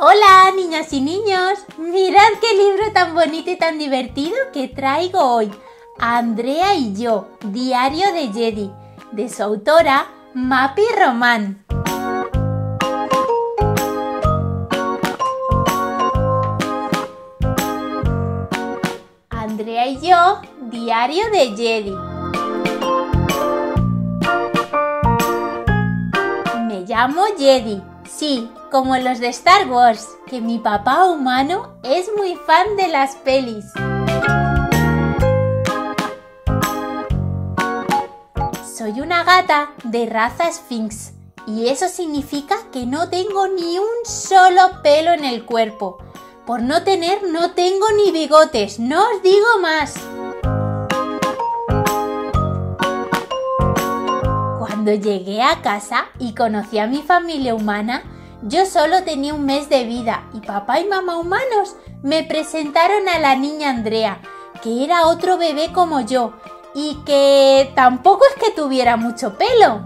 Hola, niñas y niños. Mirad qué libro tan bonito y tan divertido que traigo hoy. Andrea y yo, Diario de Jedi, de su autora Mapi Román. Andrea y yo, Diario de Jedi. Me llamo Jedi, sí, como los de Star Wars, que mi papá humano es muy fan de las pelis. Soy una gata de raza Sphinx y eso significa que no tengo ni un solo pelo en el cuerpo. Por no tener, no tengo ni bigotes, no os digo más. Cuando llegué a casa y conocí a mi familia humana, yo solo tenía un mes de vida y papá y mamá humanos me presentaron a la niña Andrea, que era otro bebé como yo y que tampoco es que tuviera mucho pelo.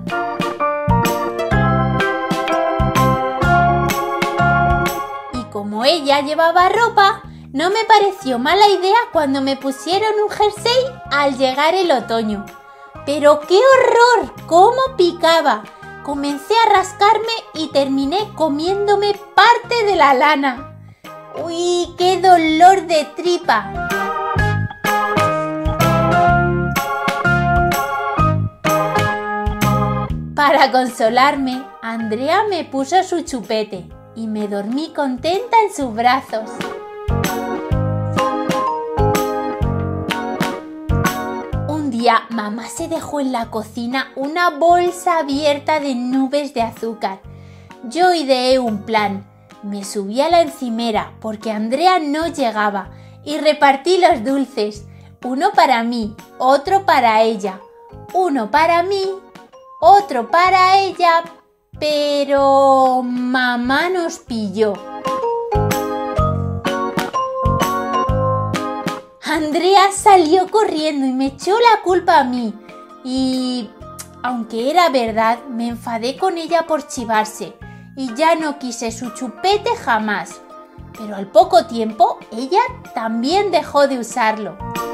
Y como ella llevaba ropa, no me pareció mala idea cuando me pusieron un jersey al llegar el otoño. ¡Pero qué horror! ¡Cómo picaba! Comencé a rascarme y terminé comiéndome parte de la lana. ¡Uy, qué dolor de tripa! Para consolarme, Andrea me puso su chupete y me dormí contenta en sus brazos. Mamá se dejó en la cocina una bolsa abierta de nubes de azúcar. Yo ideé un plan. Me subí a la encimera porque Andrea no llegaba y repartí los dulces. Uno para mí, otro para ella. Uno para mí, otro para ella, pero mamá nos pilló. Andrea salió corriendo y me echó la culpa a mí y, aunque era verdad, me enfadé con ella por chivarse y ya no quise su chupete jamás. Pero al poco tiempo ella también dejó de usarlo.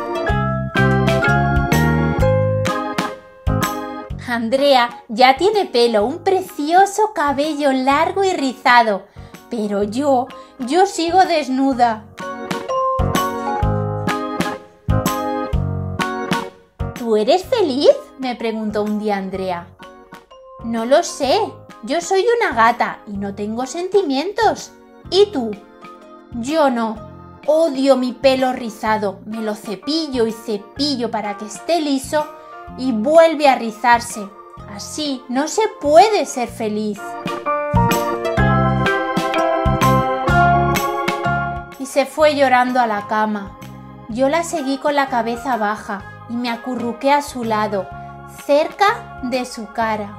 Andrea ya tiene pelo, un precioso cabello largo y rizado, pero yo sigo desnuda. ¿Tú eres feliz?, me preguntó un día Andrea. No lo sé, yo soy una gata y no tengo sentimientos. ¿Y tú? Yo no. Odio mi pelo rizado, me lo cepillo y cepillo para que esté liso y vuelve a rizarse. Así no se puede ser feliz. Y se fue llorando a la cama. Yo la seguí con la cabeza baja y me acurruqué a su lado, cerca de su cara.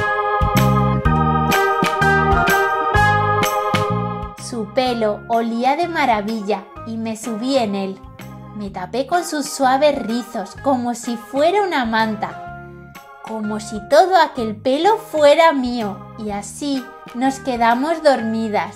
Su pelo olía de maravilla y me subí en él. Me tapé con sus suaves rizos como si fuera una manta, como si todo aquel pelo fuera mío, y así nos quedamos dormidas.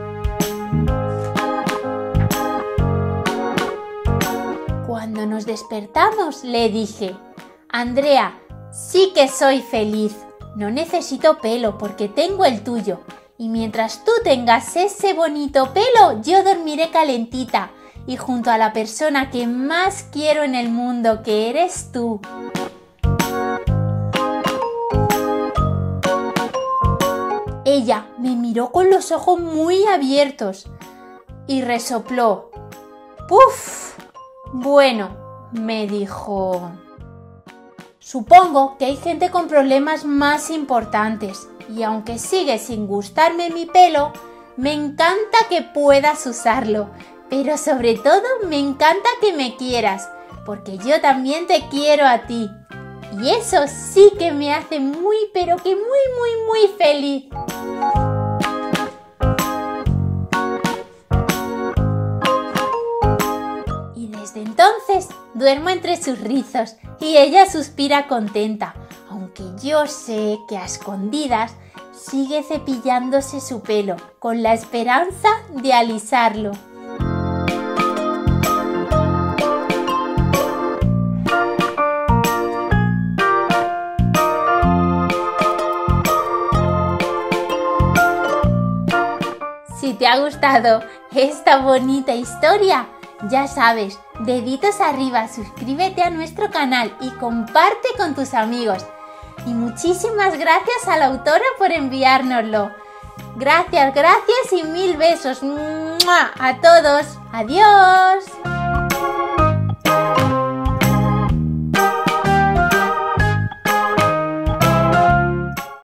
Cuando nos despertamos, le dije: Andrea, sí que soy feliz. No necesito pelo porque tengo el tuyo. Y mientras tú tengas ese bonito pelo, yo dormiré calentita y junto a la persona que más quiero en el mundo, que eres tú. Ella me miró con los ojos muy abiertos y resopló. ¡Puf! Bueno, me dijo, supongo que hay gente con problemas más importantes y aunque sigue sin gustarme mi pelo, me encanta que puedas usarlo, pero sobre todo me encanta que me quieras, porque yo también te quiero a ti y eso sí que me hace muy, pero que muy feliz. Desde entonces duermo entre sus rizos y ella suspira contenta, aunque yo sé que a escondidas sigue cepillándose su pelo con la esperanza de alisarlo. Si te ha gustado esta bonita historia, ya sabes, deditos arriba, suscríbete a nuestro canal y comparte con tus amigos. Y muchísimas gracias a la autora por enviárnoslo. Gracias y mil besos. ¡Mua! A todos. Adiós.